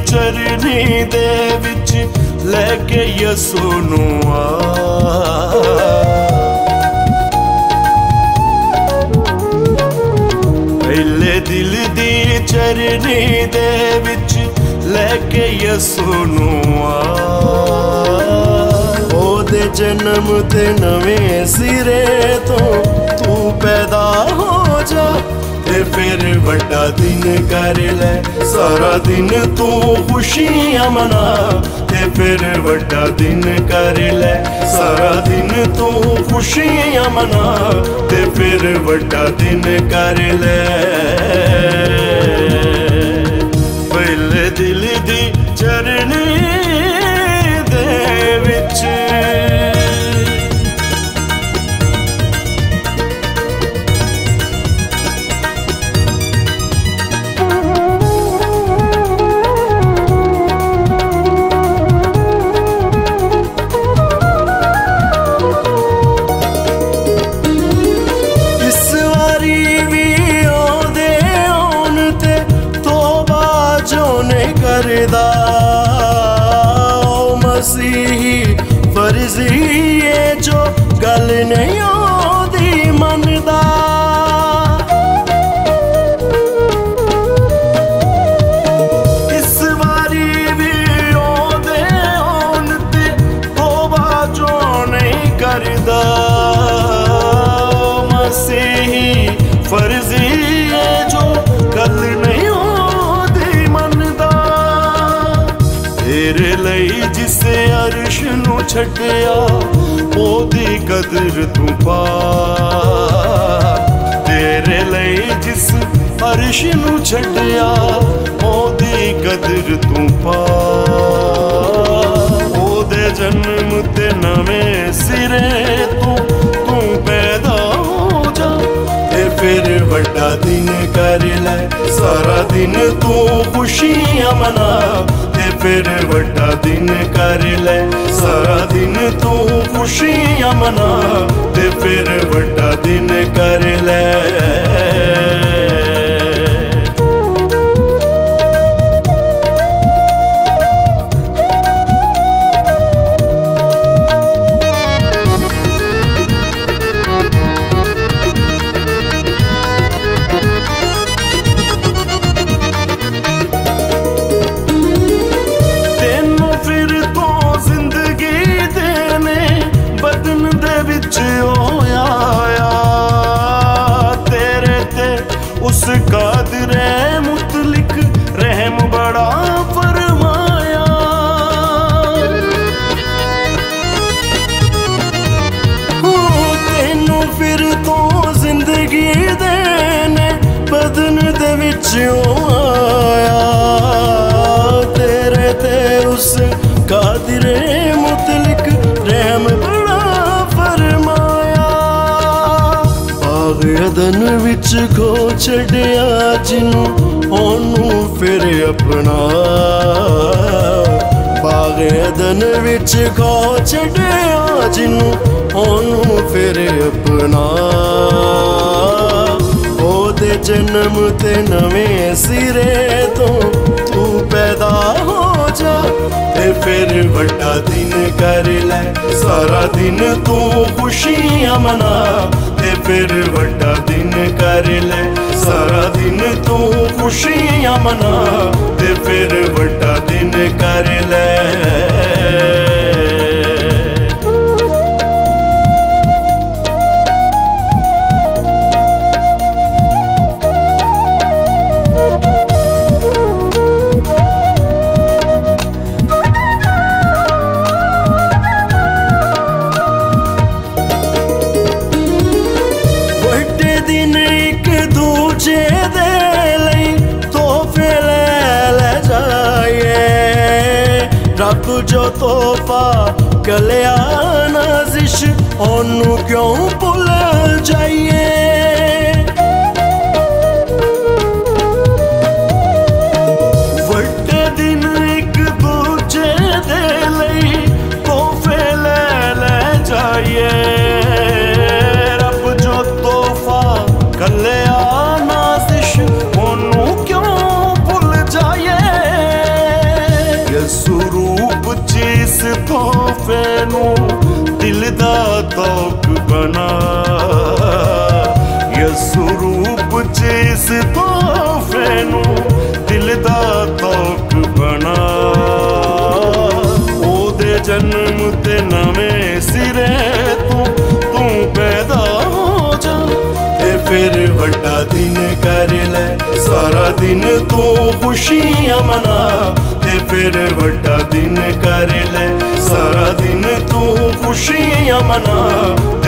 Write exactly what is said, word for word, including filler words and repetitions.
चरनी दे विच लेके यसू नू आ। पहले दिल दी चरनी दे विच लेके यसू नू आ। ओदे जन्म ते नवें सिरे तो तू पैदा हो जा ते फिर बड़ा दिन कर ले सारा दिन तू खुशियां मना। ते फिर बड़ा दिन कर ले सारा दिन तू खुशियां मना। ते फिर बड़ा दिन कर ले पहले दिल दी चरनी दे विच। मसीही फर्जी है जो गल नहीं ओदी मनदा। इस बारी भी ओदे ओन ते तौबा जो नहीं करदा। मसीही फर्जी है जो गल नहीं तेरे लई जिसे अर्श नू छड्डिया ओदी कदर तू पा। तेरे लई जिस अर्श नू छड्डिया ओदी कदर तू पा। ओदे जन्म ते नवें सिरे तू तू पैदा हो जा। ते फिर बड़ा दिन कर ले सारा दिन तू खुशियां मना। फिर बड़ा दिन कर ले सारा दिन तू खुशियां मना। ते फिर बड़ा दिन कर ले उस कादिरे मुतलिक रहम बड़ा फरमाया। तेनू फिर तो जिंदगी देने बदन दे विच आया। तेरे ते उस कादिरे मुतलिक रहम बड़ा फरमाया। अदन विच खो छड़िया जिनू ओनू फिर अपना। बाग अदन विच खो छड़िया जिनू ओनू फिर अपना। ओदे जन्म ते नवें सिरे तो तू पैदा हो जा। ते फिर बड़ा दिन कर ले सारा दिन तू खुशियां मना। ते फिर बड़ा दिन कर ले सारा दिन तू खुशियां मना। ते फिर बड़ा दिन कर ले रब जो तोहफा कलिया नाजिश ओनू क्यों भुल जाइए। वड्डे दिन एक दूजे दे लई तोहफे ले ले जाइए। रब जो तोहफा कलिया नाजिश ओनू क्यों भुल जाइए। दा तौक बना। यसु रूप च इस तोहफे नू दिल दा तौक बना। ओदे जन्म ते नवें सिरे तू तू पैदा हो जा ते फिर वड्डा दिन कर ले सारा दिन तू खुशियां मना। ते फिर वड्डा दिन कर ले सारा दिन तू खुशियां मना।